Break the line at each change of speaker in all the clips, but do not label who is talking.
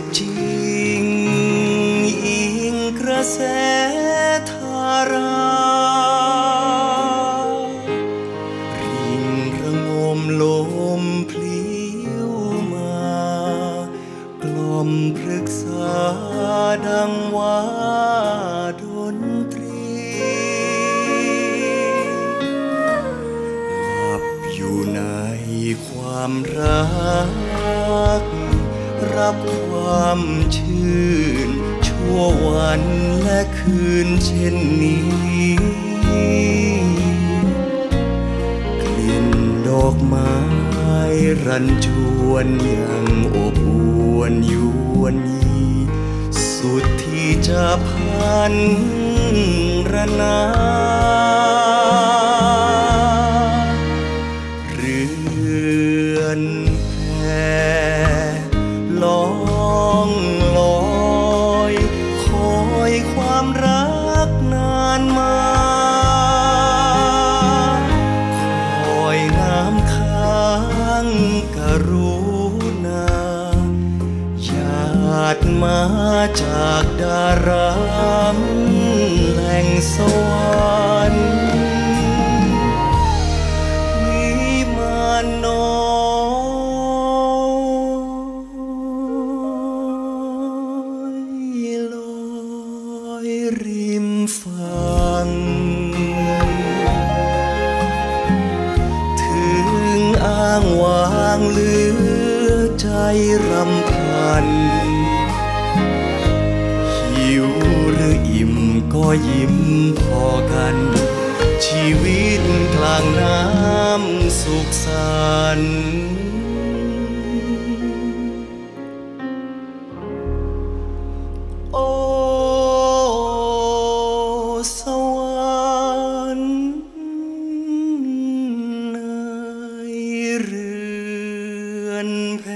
จริงอิงกระแสธาราริ่งระงมลมพลิ้วมากล่อมพฤกษาดังว่าดนตรีหลับอยู่ในความรักรับความชื่นชั่ววันและคืนเช่นนี้กลิ่นดอกไม้รันจวนยังอบอวนยวนยีสุดที่จะพันระนาเรือนแพล่องลอยคอยความรักนานมาคอยน้ำค้างกรุณาญาติมาจากดารามแห่งสวรรค์วิมานน้อยลอยริมฝั่งถึงอ้างว้างเหลือใจรำพันหิวหรืออิ่มก็ยิ้มพอกันชีวิตกลางน้ำสุขสันต์โอ้สวรรค์ในเรือนแพ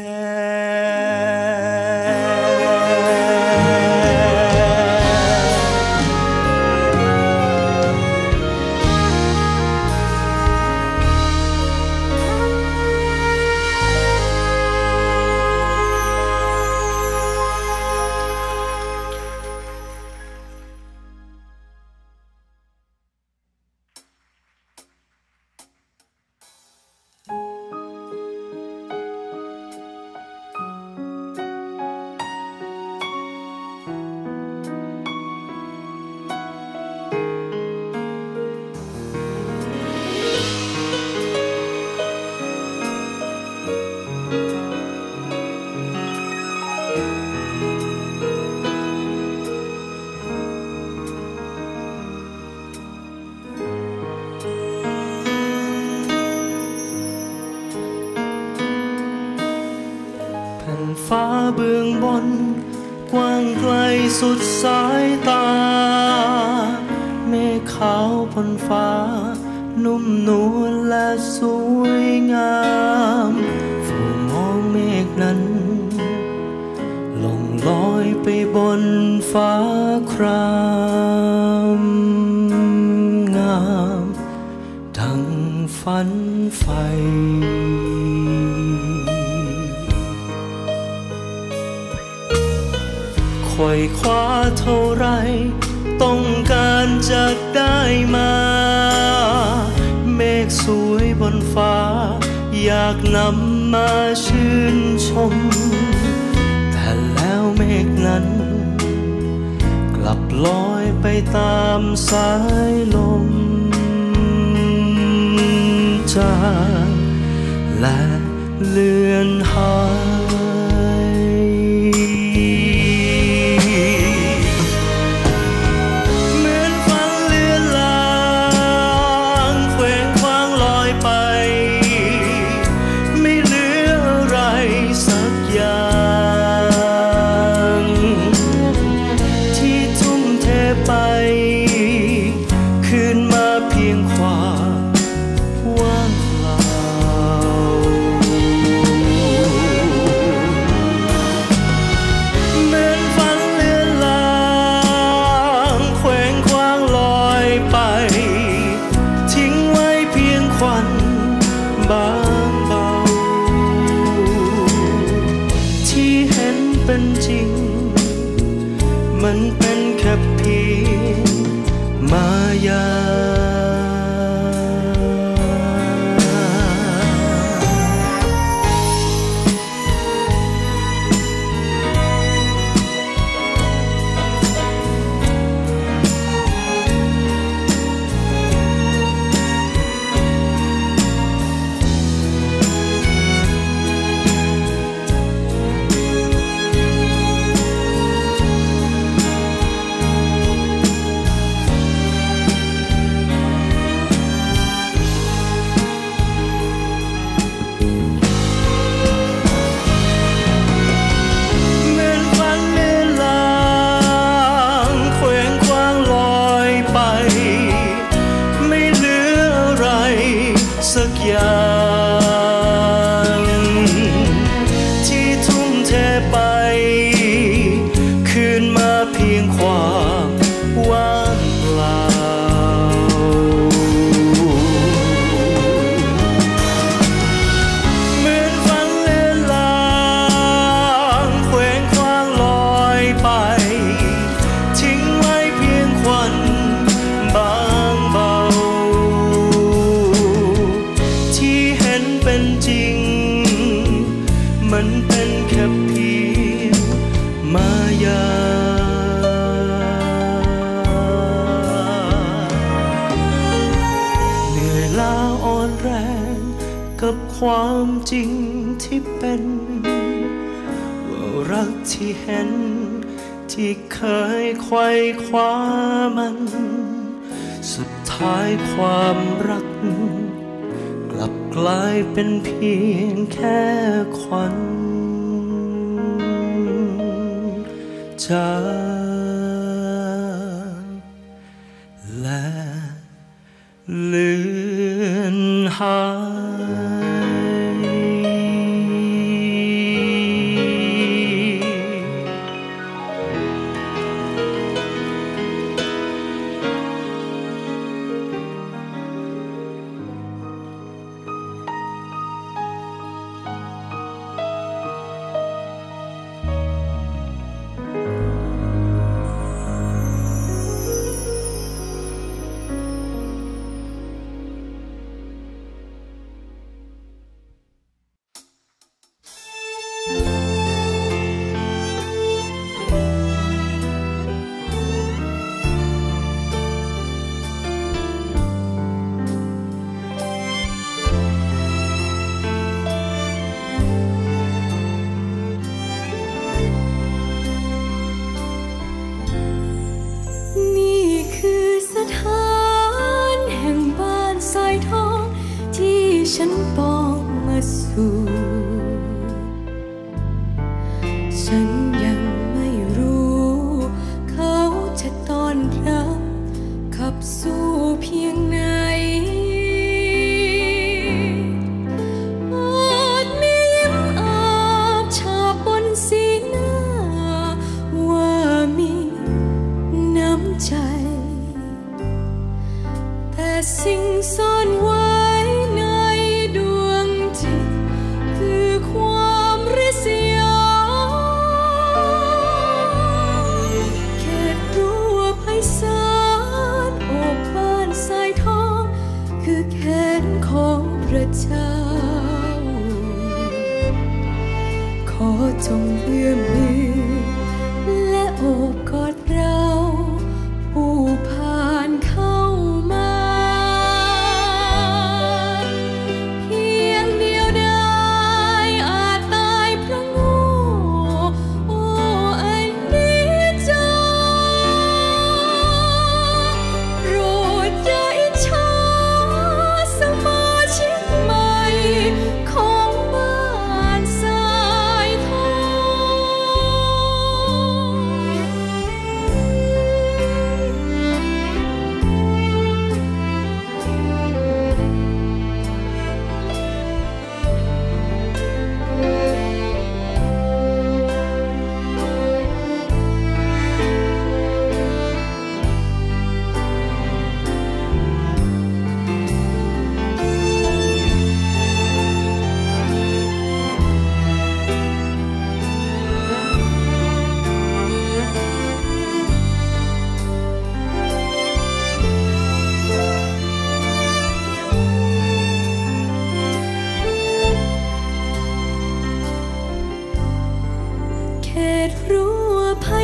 ฟ้าเบื้องบนกว้างไกลสุดสายตาเมฆขาวบนฟ้านุ่มนวลและสวยงามฝูงมองเมฆนั้นล่องลอยไปบนฟ้าครามงามดังฝันใฝ่คอยคว้าเท่าไรต้องการจะได้มาเมฆสวยบนฟ้าอยากนำมาชื่นชมแต่แล้วเมฆนั้นกลับลอยไปตามสายลมจางและเลือนหาย
เ
จริงมันเป็นแค่เพียงมายาสักอย่างที่ทุ่มเทไปคืนมาเพียงความว่างเปล่าเหมือนฝันเลือนลางเคว้งคว้างลอยไปทิ้งไว้เพียงควันบางเบาเป็นจริงมันเป็นแค่เพียงมายาเหนื่อยล้าอ่อนแรงกับความจริงที่เป็นว่ารักที่เห็นที่เคยไขว่คว้ามันสุดท้ายความรักกลับกลายเป็นเพียงแค่ควันจางและเลือนหาย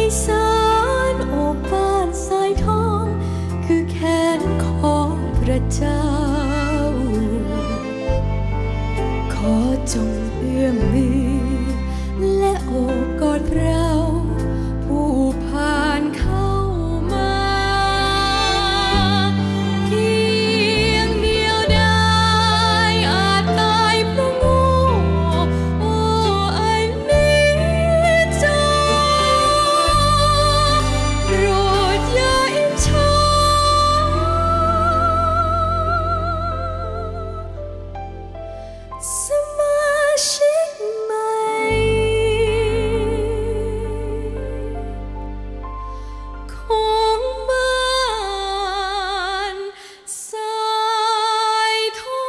สารโอบบ้านสายทองคือแขนของพระเจ้าขอจงเอื้อมมือและโอบกอดเราผู้ผ่านเข้ามาเพียงเดียวได้อาจตายเพราะโง่โอ้ไอ้นิจาโปรดอย่าอิจฉาสมาชิกใหม่ของบ้านสายทอง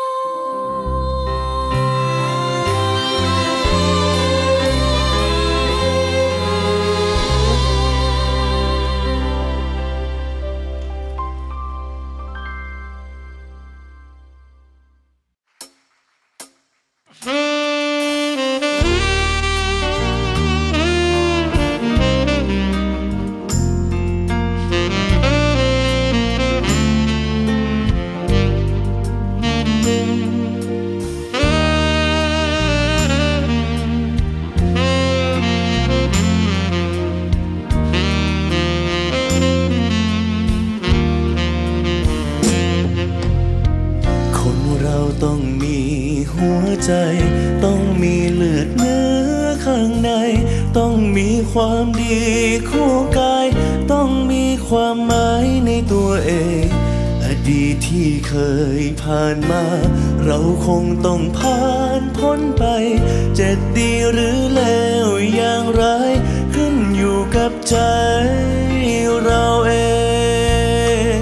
คนเราต้องมีหัวใจต้องมีเลือดเนื้อข้างในต้องมีความดีคู่กายต้องมีความหมายในตัวเองอดีตที่เคยผ่านมาเราคงต้องผ่านพ้นไปจะดีหรือเลวอย่างไรขึ้นอยู่กับใจเราเอง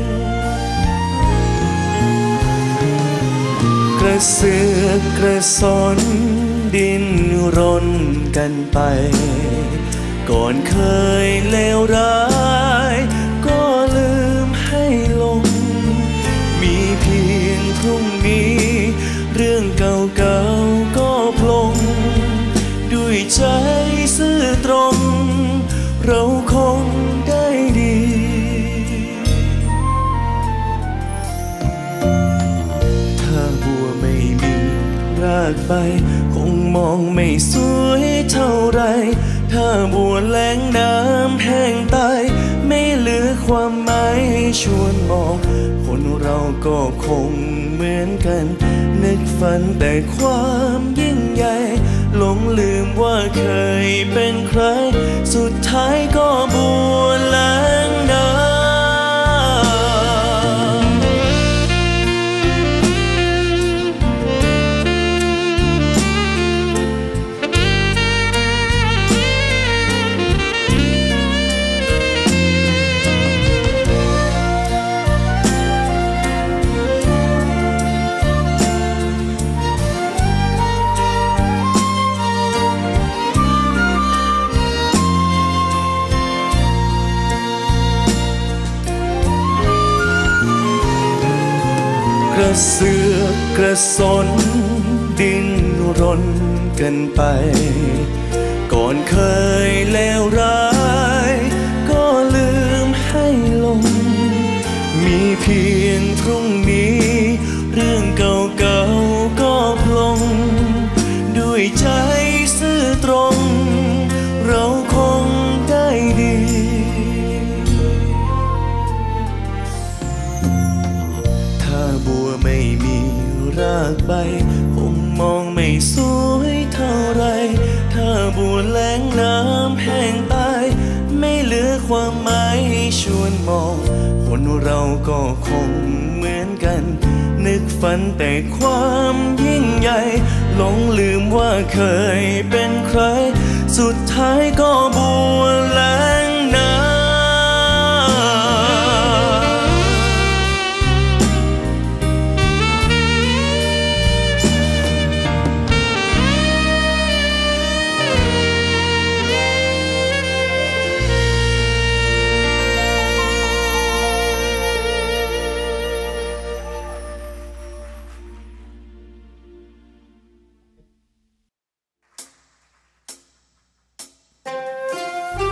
กระเสือกกระสนดิ้นรนกันไปก่อนเคยเลวร้ายก็ลืมให้ลงมีเพียงพรุ่งนี้เรื่องเก่าๆก็ปลงด้วยใจซื่อตรงเราคงได้ดีถ้าบัวไม่มีรากใบคงมองไม่สวยเท่าไรถ้าบัวแล้งน้ำแห้งตายไม่เหลือความหมายให้ชวนมองคนเราก็คงเหมือนกันนึกฝันแต่ความยิ่งใหญ่หลงลืมว่าเคยเป็นใครสุดท้ายก็บัวแล้งน้ำกระเสือกกระสนดิ้นรนกันไปก่อนเคยเลวร้ายก็ลืมให้ลงมีเพียงพรุ่งนี้เรื่องเก่าๆก็ปลงด้วยใจซื่อตรงเราคงได้ดีบัวไม่มีรากใบคงมองไม่สวยเท่าไรถ้าบัวแล้งน้ำแห้งตายไม่เหลือความหมายให้ชวนมองคนเราก็คงเหมือนกันนึกฝันแต่ความยิ่งใหญ่หลงลืมว่าเคยเป็นใครสุดท้ายก็บัวแล้งน้ำ
เ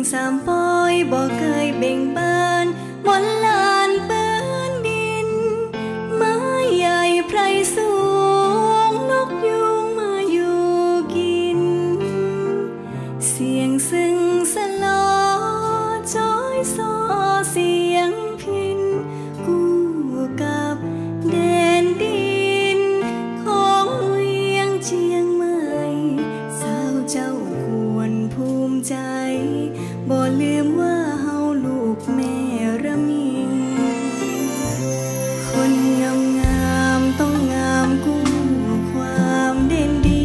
สามปอยบ่เคยเบ่งบานมนลานเปื้อนดินไม้ใหญ่ไพรสูงนกยุงมาอยู่กินเสียงซึ่งสลอจ้อยซอเสียงพินกู้กับแดนดินของเวียงเชียงใหม่สาวเจ้าควรภูมิใจบ่ลืมว่าเฮาลูกแม่ระมิงคนงามงามต้องงามกู้ความเด่นดี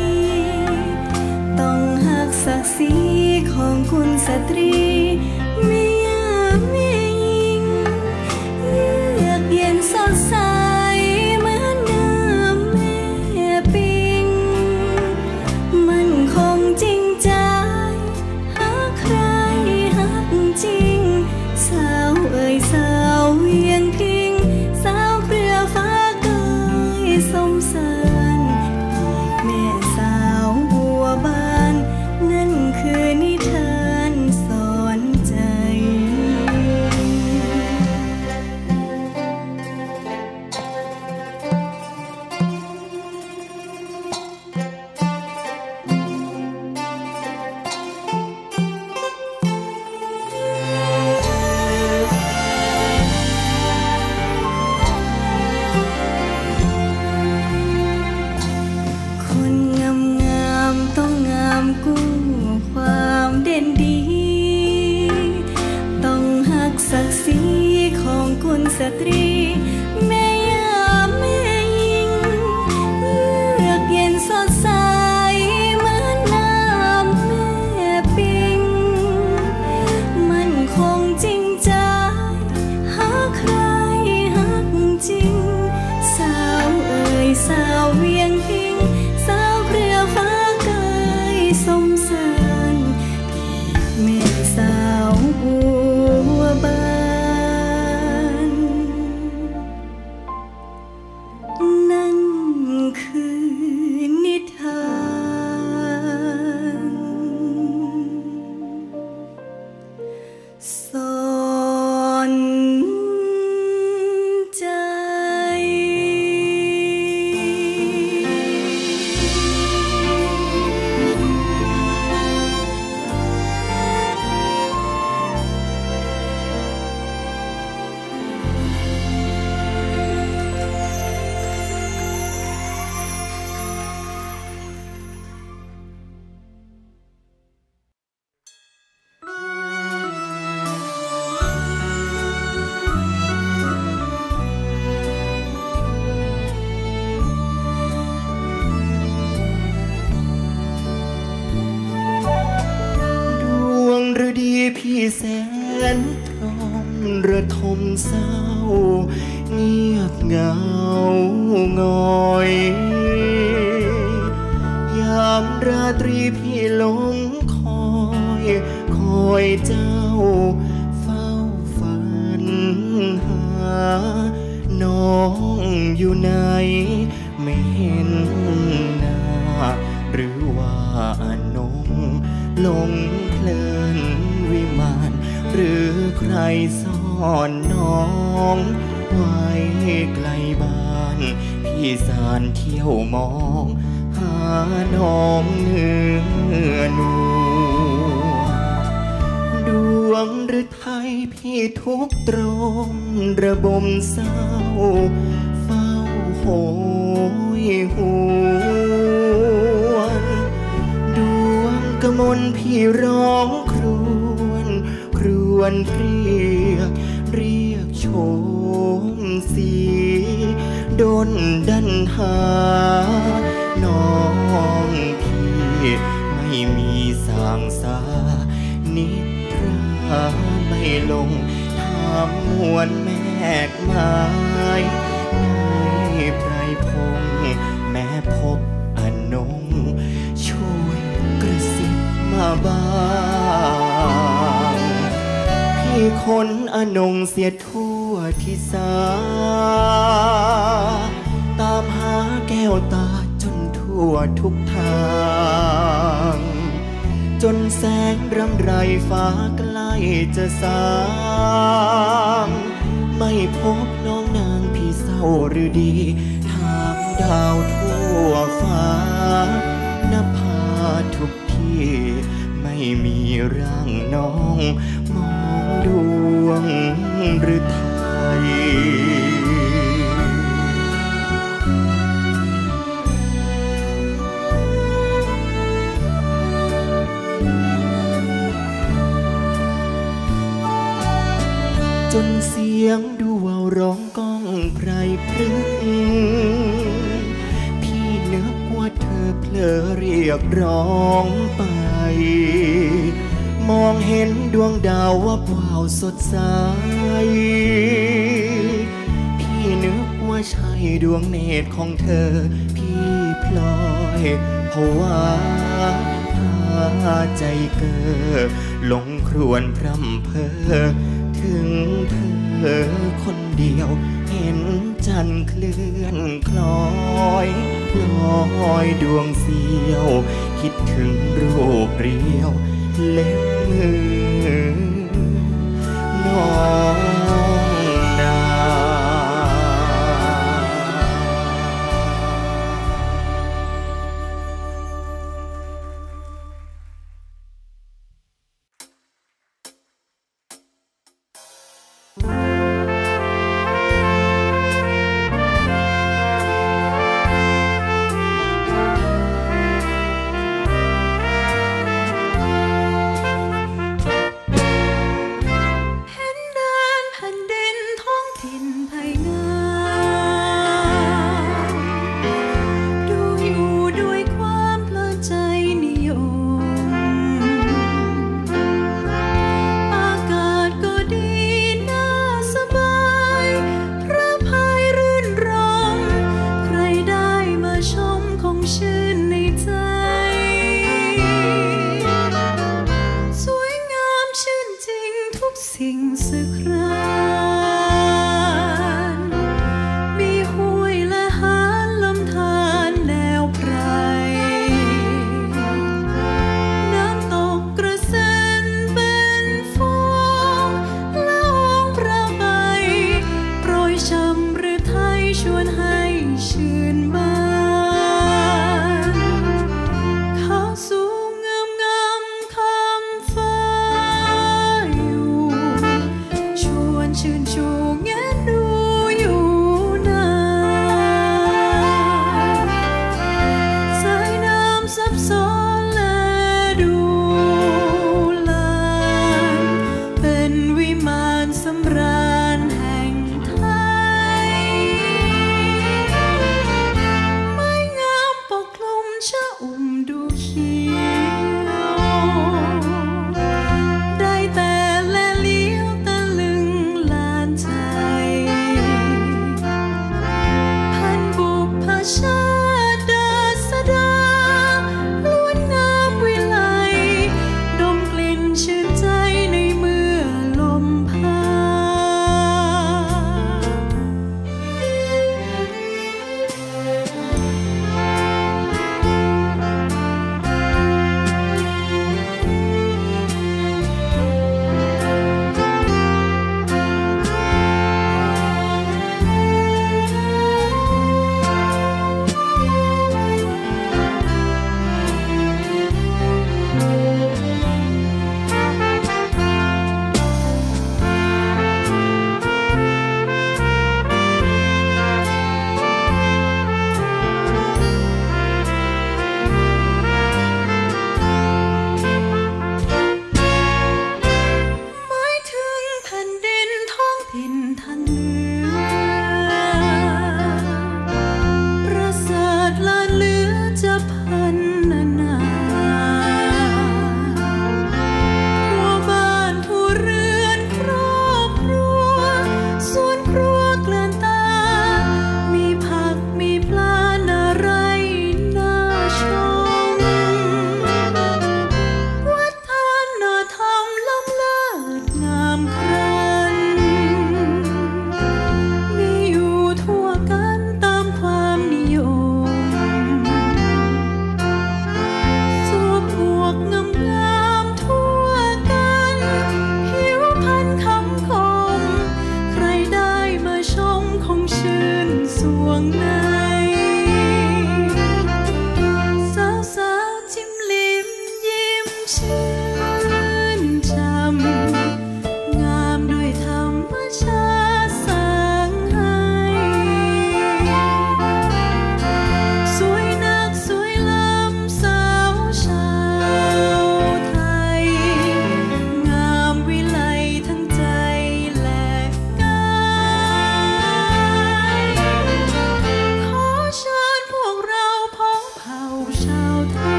ต้องหักศักดิ์ศรีของคุณสตรีแม่ย่าแม่หญิงเยือกเย็นสดใสเหมือนน้ำแม่ปิงมันคงจริงใจหาใครหักจริงสาวเอ่ยสาวเวียงพิงสาวเปลือกฟ้าเกยสมสารอีกแม่สาวบัวบานนั่นคือนิทานสอนใจคนงามงามต้องงามกู้ความเด่นดี ต้องหักศักดิ์ศรีของคุณสตรีแม่ย่าแม่หญิงเยือกเย็นสดใสเหมือนน้ำแม่ปิงมันคงจริงใจหาใครหักจริงสาวเอ่ยสาวเวียงพิงสาวเปลือกฟ้าเกยสมสารอีกแม่สาวบัวบานนั่นคือนิทานสอนใจ
พี่แสนพร้อมระทมเศร้าเงียบเหงางอย ยามราตรีพี่หลงคอยเจ้าเฝ้าฝันหาน้องอยู่ไหนไม่เห็นหน้าหรือว่าอนงหลงเพลินวิมานหรือใครซ่อนน้องไว้ไกลบ้านพี่สานเที่ยวมองหาน้องเนื้อนูดวงหรือไทยพี่ทุกตรมระบมเศร้าเฝ้าโหยหวนดวงกมลพี่ร้องครวนเรียกโฉมสีดนดันหาน้องพี่ไม่มีสางสานิทราไม่ลงถามมวลแมกไม้ในไพรพงแม้พบอนงช่วยกระซิบมาบ้างพี่คนอนงเสียทั่วที่สาตามหาแก้วตาจนทั่วทุกทางจนแสงรำไรฟ้าใกล้จะสางไม่พบน้องนางพี่เศร้าหรือดีถามดาวทั่วฟ้านภาทุกที่ไม่มีร่างน้องมองดวงหรือไทยจนเสียงดูว่าวร้องก้องไพรพรึกพี่นึกว่าเธอเพลอเรียกร้องไปมองเห็นดวงดาววับวาวสดใสพี่นึกว่าใช่ดวงเนตรของเธอพี่พลอยเพราะว่าใจเก้อหลงครวญพร่ำเพ้อถึงเธอคนเดียวเห็นจันทร์เคลื่อนคล้อยลอยดวงเสียวคิดถึงรูปเรียวเล็บมือน้องนา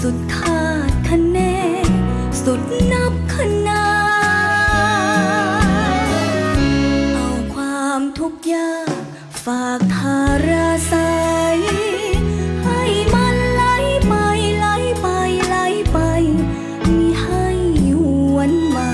สุดคาดคะเนสุดนับขนาเอาความทุกข์ยากฝากทาราใสให้มันไหลไปไหลไปไหลไปมิให้หวนมา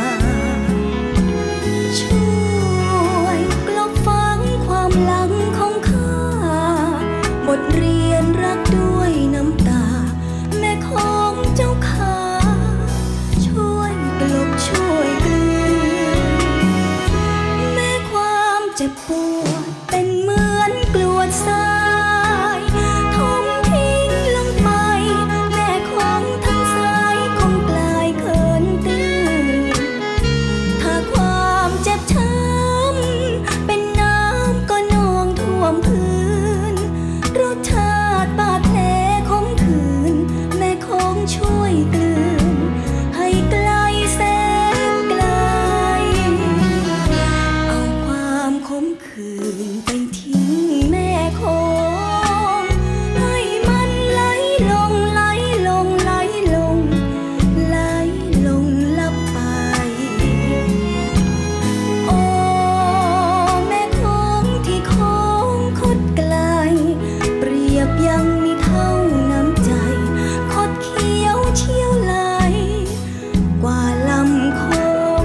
ช่วยกลบฝังความหลังของข้าบทเรียนรักด้วยน้ำตาแม่ของเจ้าข้าช่วยกลบช่วยกลืนแม่ความเจ็บปวดเป็นเหมือนกลวดทรายทมทิ้งลงไปแม่ของทั้งสายคงกลายเขินตื้นถ้าความเจ็บช้ำเป็นน้ำก็นองท่วมพื้นรสชาติบาดแผลคมคืนแม่คงช่วยกลืนให้ไกลแสนไกลเอาความคมคืนไปทิ้งแม่คงให้มันไหลลงไหลลงไหลลงไหลลงลับไปโอ้แม่คงที่คงคดไกลเปรียบยังมีเท่าน้ำใจคดเขียวเชี่ยวไหลกว่าลำคง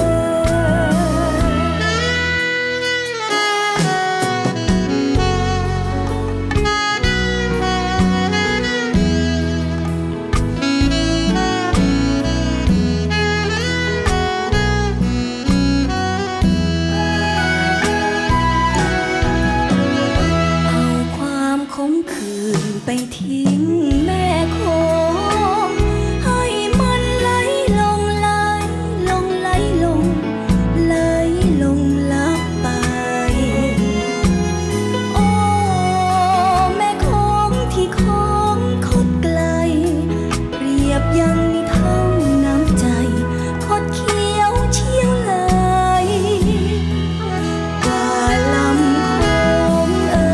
เอาความคมคืนไปทิ้งแม่คงให้มันไหลลงไหลลงไหลลงไหลลงลับไปโอ้แม่คงที่คงคดไกลเปรียบยังมีเท่าน้ำใจคดเขียวเชี่ยวไหลกว่าลำคง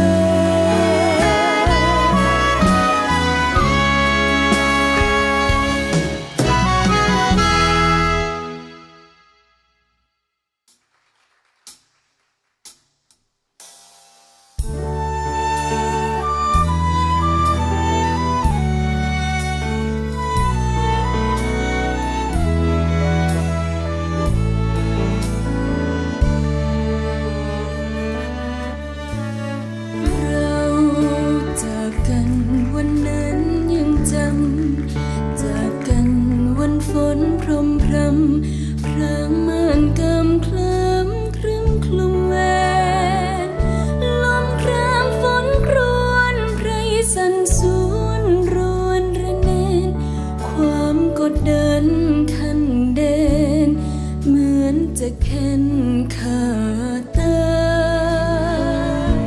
เราจากกันวันนั้นยังจำจากกันวันฝนพรมพรำพรางม่านกำคล้ำครึ้มคลุมแววลมครามฝนครวนไพรสั่นสวนรวนระเนนความกดดันคันเด่นเหมือนจะเข็นขาตาย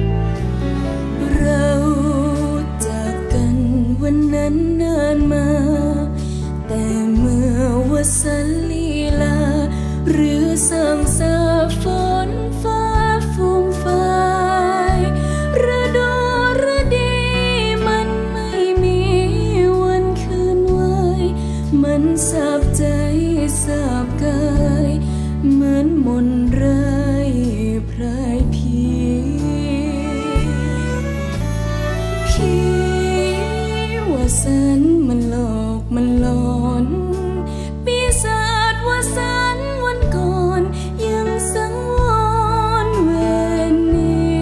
เราจากกันวันนั้นนานมาแต่เมื่อวสันต์ลีลาหรือสร้างสาฝนฟ้าฟูมฟายฤดูฤดีมันไม่มีวันคืนไว้มันสาบใจสาบกายเหมือนมนต์ร้ายพรายผีว่าสันมันหลอกมันหลอนปีศาจว่าสันวันก่อนยังสังวรเวรนี้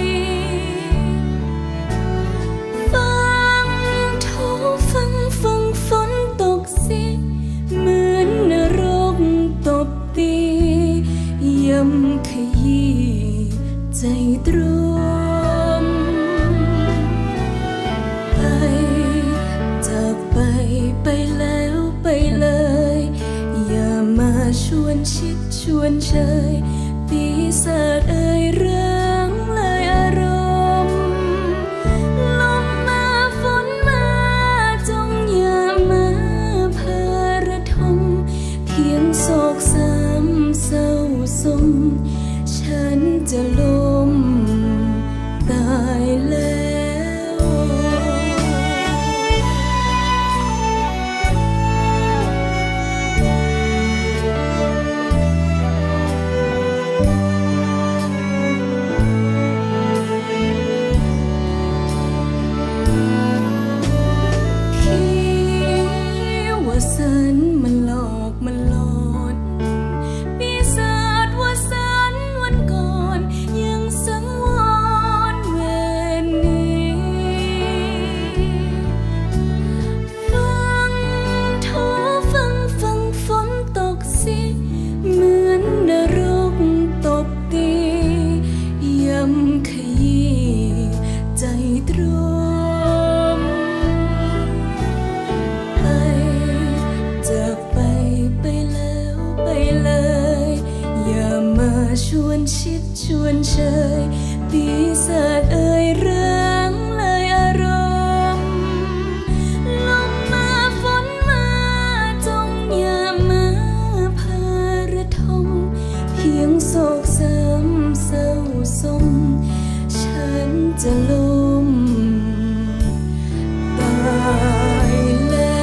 ฟังโทฟังฝนตกสิเหมือนนรกตบตีย้ำขยี้ใจตรมไปจากไปแล้วไปเลยอย่ามาชวนชิดชวนเชยปีศาจเอ่ยเรื่องเลยอารมณ์ลมมาฝนมาจงอย่ามาพาระทมเพียงโศกซ้ำเศร้าสมฉันจะล้มตายแล้วารมณ์ไปจากไปแล้วไปเลยอย่ามาชวนชิดชวนเชยปีศาจเอ่ยร้างเลยอารมณ์ลมมาฝนมาจงอย่ามาพาระทมเพียงโศกซ้ำเศร้าสมฉันจะล้มตายแล้ว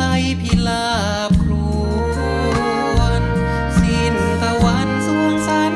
สิ้นตะวันสวงสรร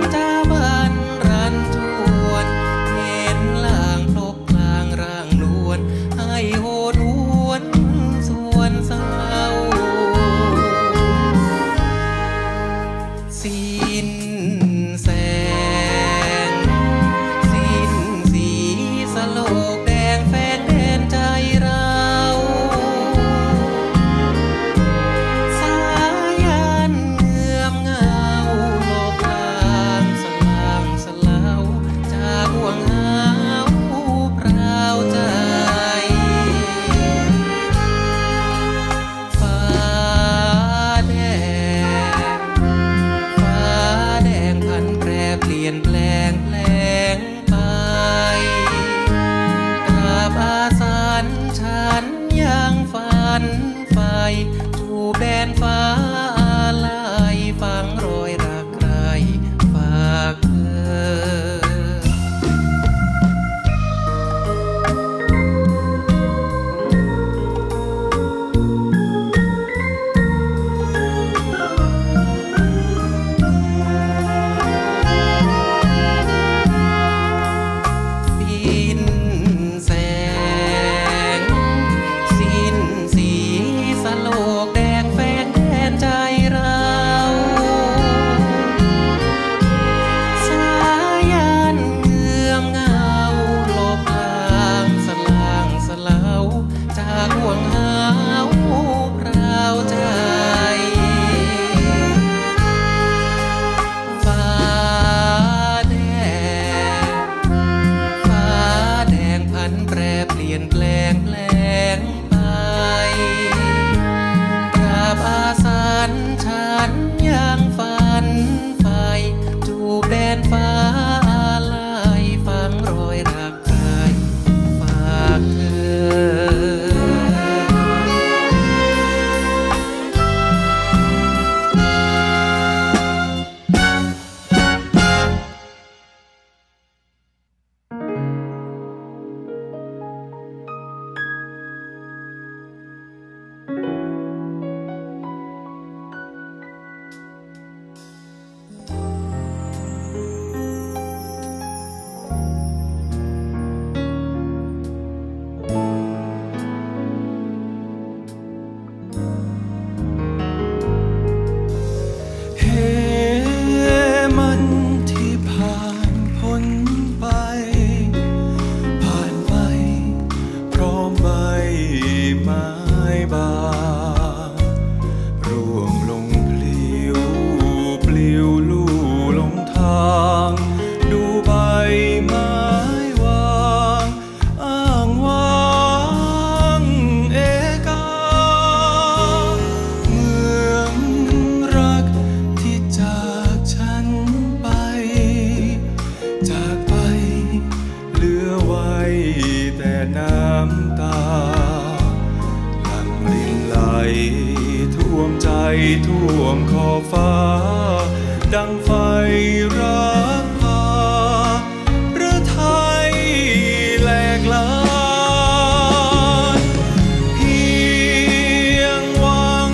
วมขอบฟ้าดังไฟรักพาหรือไทยแหลกลานเพียงหวัง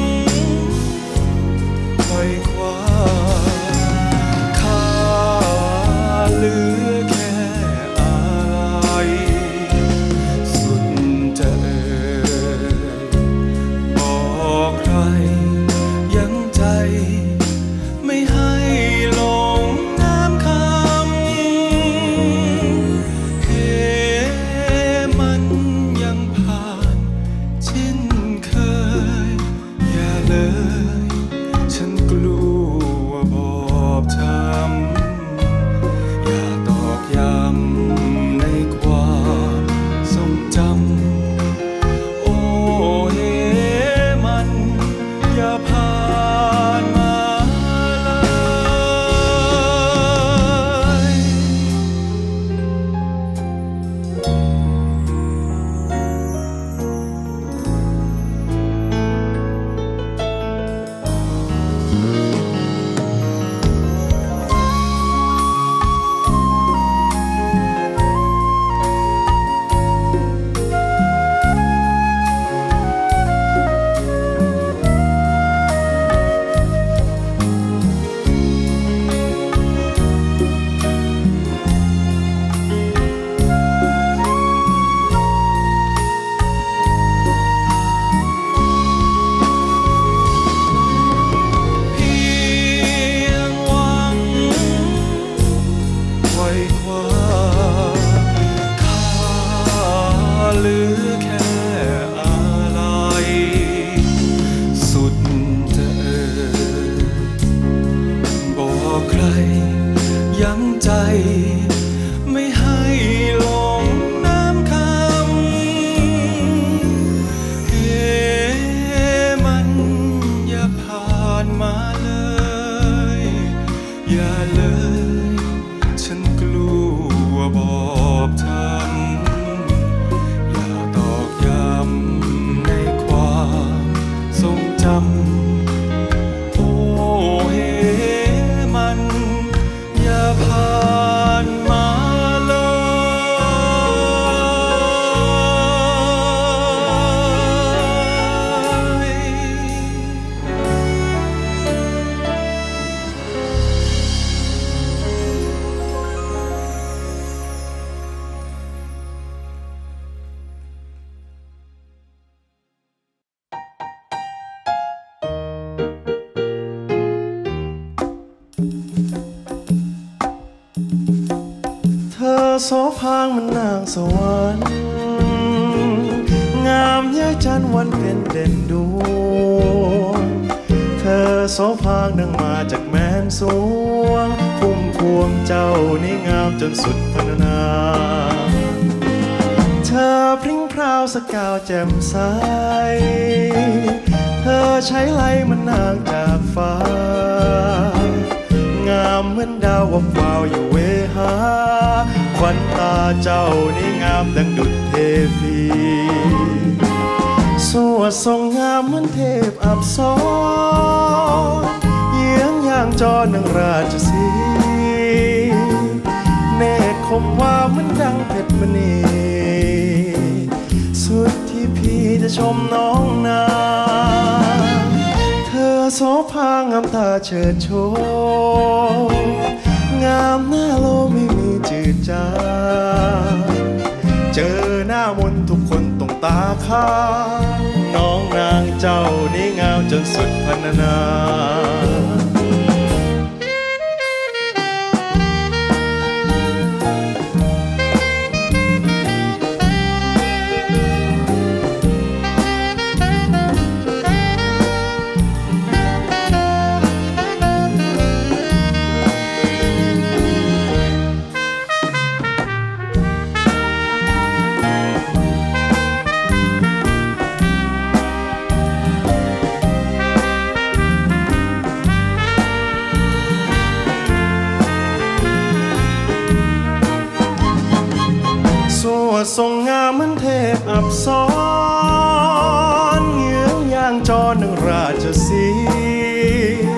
ไขว่คว้าข้าเหลือแค่อะไรสุดจะบอกใครยังใจไม่ให้ลงน้ำคำเหมันยังผ่านเช่นเคยอย่าเลยฉันกลัวบอบช้ำอย่าตอกย้ำในความทรงจำโอ้เฮมันอย่าผ่านมาเลยเพียงหวังไขว่คว้าข้าเหลือแค่อะไรสุดจะบอกใครยังใจไม่ให้ลงน้ำคำมันอย่าผ่านมาเลยอย่าเลยฉันกลัวบอบช้ำอย่าตอกย้ำในความทรงจำโอ้เฮมันอย่าผ่านมาเลยเธอโสภางมันนางสวรรค์งามยายจันทร์วันเพ็ญเด่นดวงเธอโสภางดังมาจากแมนสวงพุ่มพวงเจ้านี่งามจนสุดพรรณนาเธอพริ้งพราวสกาวแจ่มใสเธอใช้ไหลมันนางจากฟ้างามเหมือนดาววับวาวอยู่เวหาขวัญตาเจ้านี่งามดังดุจเทพีสวดทรงงามเหมือนเทพอับสรเยื้องย่างจอนังราชสีเนตรคมวาวเหมือนดังเพชรมณีสุดที่พี่จะชมน้องนาเธอโสภางามตาเฉิดโชว์งามหน้าโลไม่มีจืดจางเจอหน้ามนทุกคนต้องตาค้างน้องนางเจ้านี่งามจนสุดพรรณนา ทรงงามเหมือนเทพอับสรเยื้องย่างจอหนึ่งราชสีห์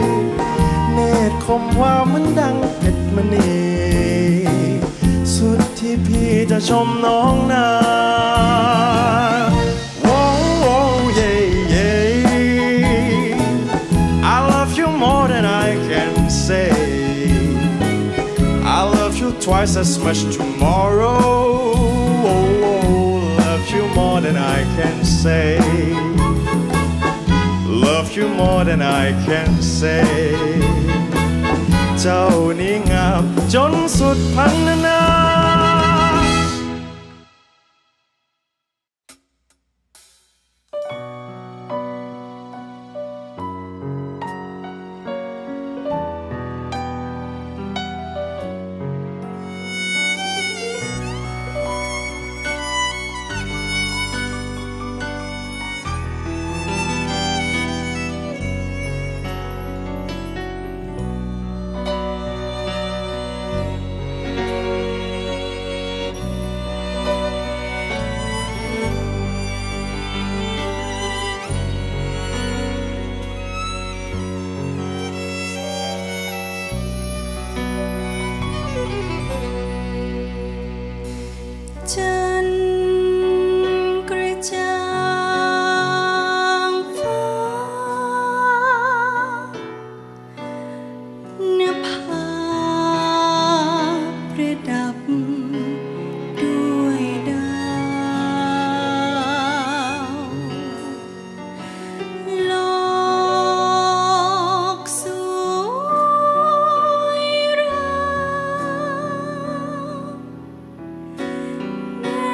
ผมว่ามันดังเพชรมณีสุดที่พี่จะชมน้องนาโว้โว้เย่เย่ I love you more than I can say I love you twice as much tomorrow Love you more than I can say Love you more than I can say เจ้านี้งามจนสุดพันนา
แน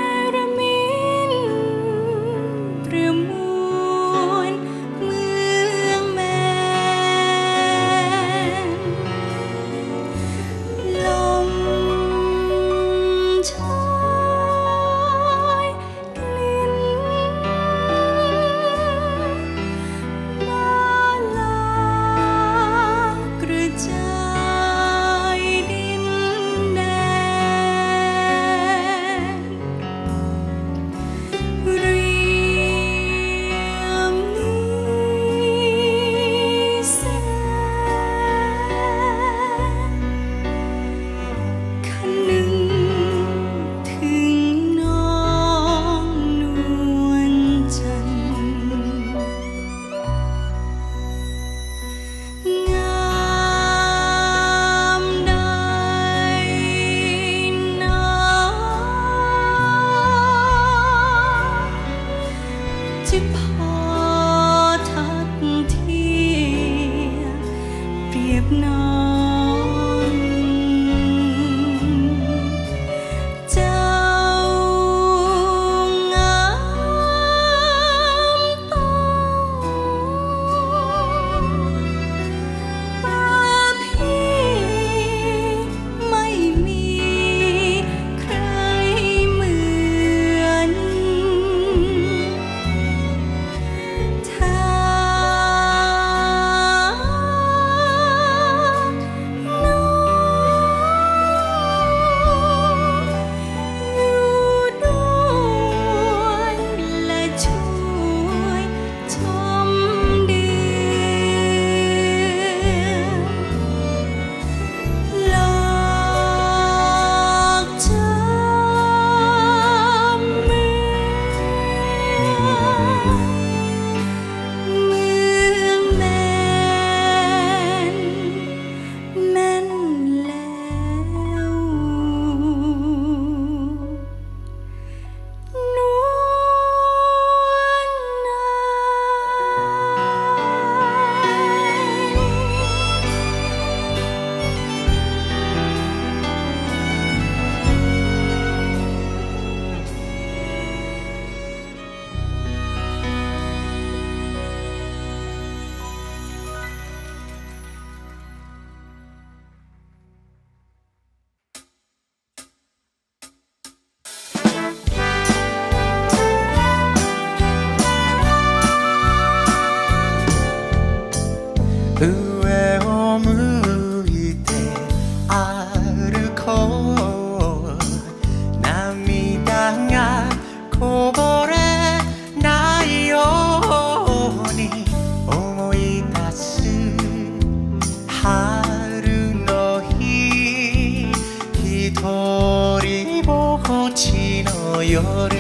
夜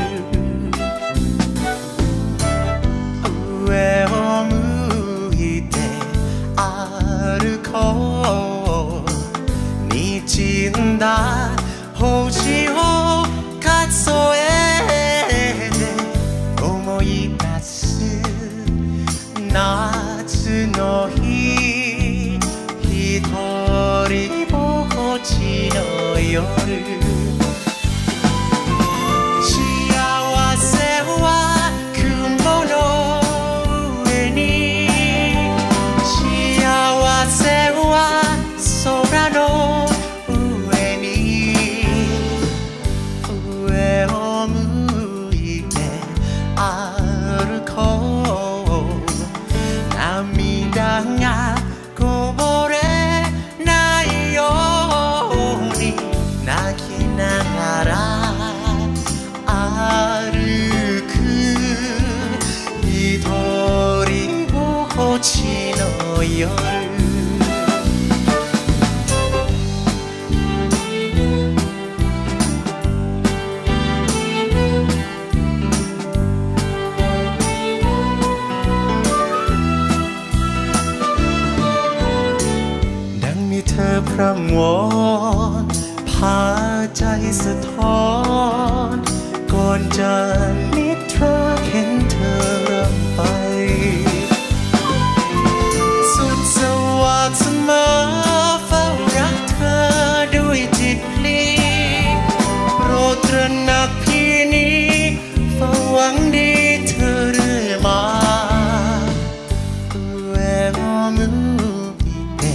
上を向いて歩こう滲んだ星を数えて思い出す夏の日一人ぼっちの夜พร่ำวอนพาใจสะท้อนก่อนจะนิทราเห็นเธอรำไปสุดสวัสดิ์เสมอเฝ้ารักเธอด้วยจิตพลีโปรดตระหนักพี่นี้เฝ้าหวังดีเธอเรื่อยมาแววมือแต่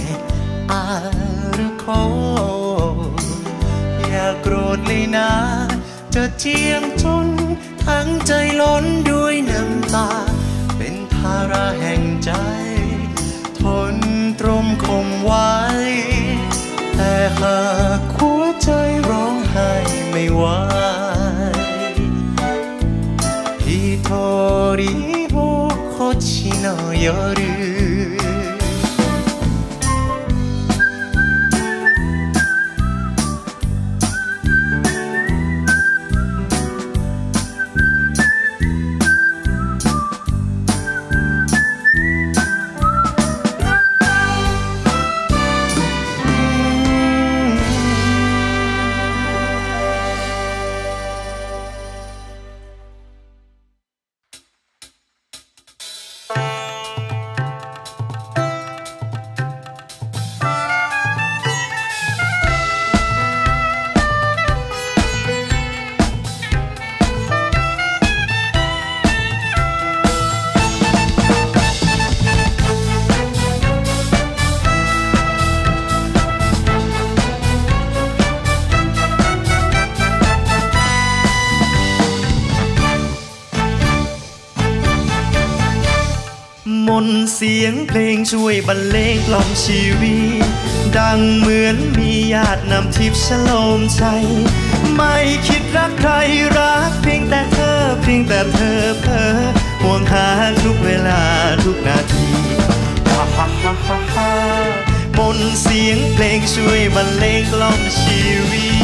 อย่าโกรธเลยนะจะเจียมจนทั้งใจล้นด้วยน้ำตาเป็นภาระแห่งใจทนตรมคมไว้แต่หากหัวใจร้องไห้ไม่ไหว一人ぼっちの夜มนต์เสียงเพลงช่วยบรรเลงกล่อมชีวิตดังเหมือนมีญาตินำทิพย์ฉโลมใจไม่คิดรักใครรักเพียงแต่เธอเพียงแต่เธอเพ้อห่วงหาทุกเวลาทุกนาทีฮ่าฮ่าฮ่าฮ่าฮ่ามนต์เสียงเพลงช่วยบรรเลงกล่อมชีวิต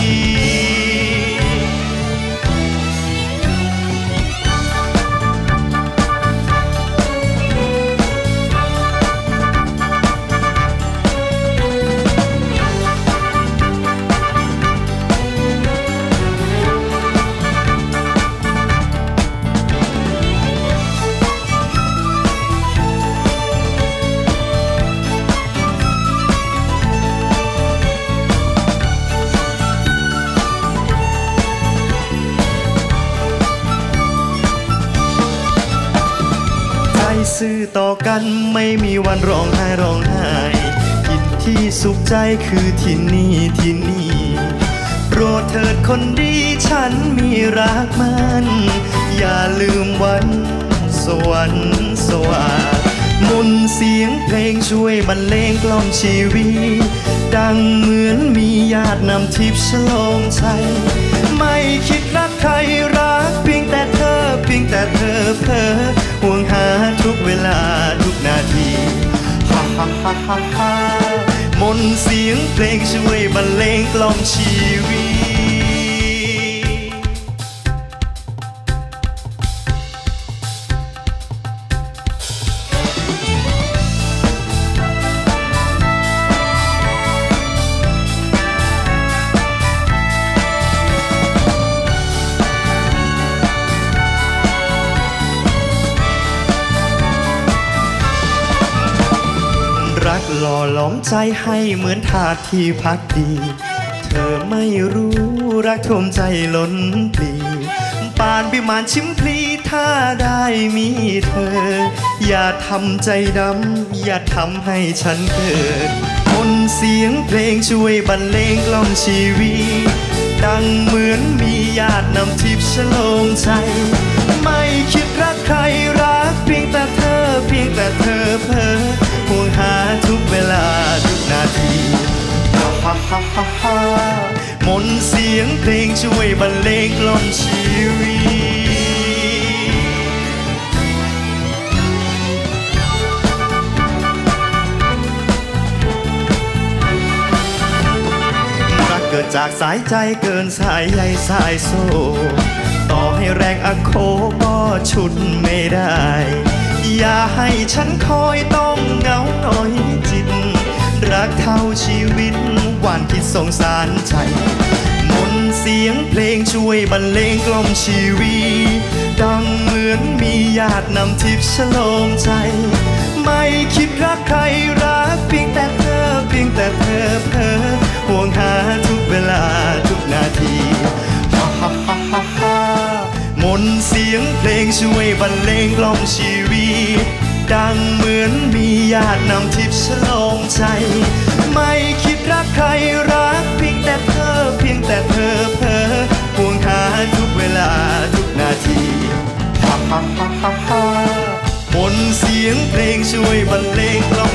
ซื่อต่อกันไม่มีวันร้องไห้ร้องไห้กินที่สุขใจคือที่นี่ที่นี่โปรดเถิดคนดีฉันมีรักมันอย่าลืมวันสวรรค์สว่างมนต์เสียงเพลงช่วยบรรเลงกล่อมชีวิตดังเหมือนมีญาตินำทิพย์ฉโลมใจไม่คิดรักใครรักเพียงแต่เธอเพียงแต่เธอเพ้อห่วงหาทุกเวลาทุกนาทีฮ่าฮ่าฮ่าฮ่าฮ่ามนต์เสียงเพลงช่วยบรรเลงกล่อมชีวิต
ล่อหลอมใจให้เหมือนทาสที่พักดีเธอไม่รู้รักท่วมใจล้นปลีปานวิมานชิมพลีถ้าได้มีเธออย่าทำใจดำอย่าทำให้ฉันเกิดคนเสียงเพลงช่วยบรรเลงกล่อมชีวิตดังเหมือนมีญาตินำทิพย์ฉลองใจไม่คิดรักใครรักเพียงแต่เธอเพียงแต่เธอเพ้อห่วงหาทุกเวลาทุกนาทีฮ่าฮ่าฮ่าฮ่าฮ่ามนต์เสียงเพลงช่วยบรรเลงกล่อมชีวิตเกิดจากสายใจเกินสายใยสายโซ่ต่อให้แรงอโคก็ชุดไม่ได้อย่าให้ฉันคอยต้องเหงาหน่อยจิตรักเท่าชีวิตหวานคิดสงสารใจมนต์เสียงเพลงช่วยบรรเลงกล่อมชีวิตดังเหมือนมีญาตินำทิพย์ฉลองใจไม่คิดรักใครรักเพียงแต่เธอเพียงแต่เธอเพ้อห่วงหาทุกเวลาทุกนาทีฮ่าฮ่าฮ่าฮ่าฮ่ามนต์เสียงเพลงช่วยบรรเลงกล่อมชีวิตดังเหมือนมีญาตินำทิพย์ฉลองใจไม่คิดรักใครรักเพียงแต่เธอเพียงแต่เธอเพ้อห่วงหาทุกเวลาทุกนาทีฮ่าฮ่าฮ่าฮ่าฮ่ามนต์เสียงเพลงช่วยบรรเลงกล่อม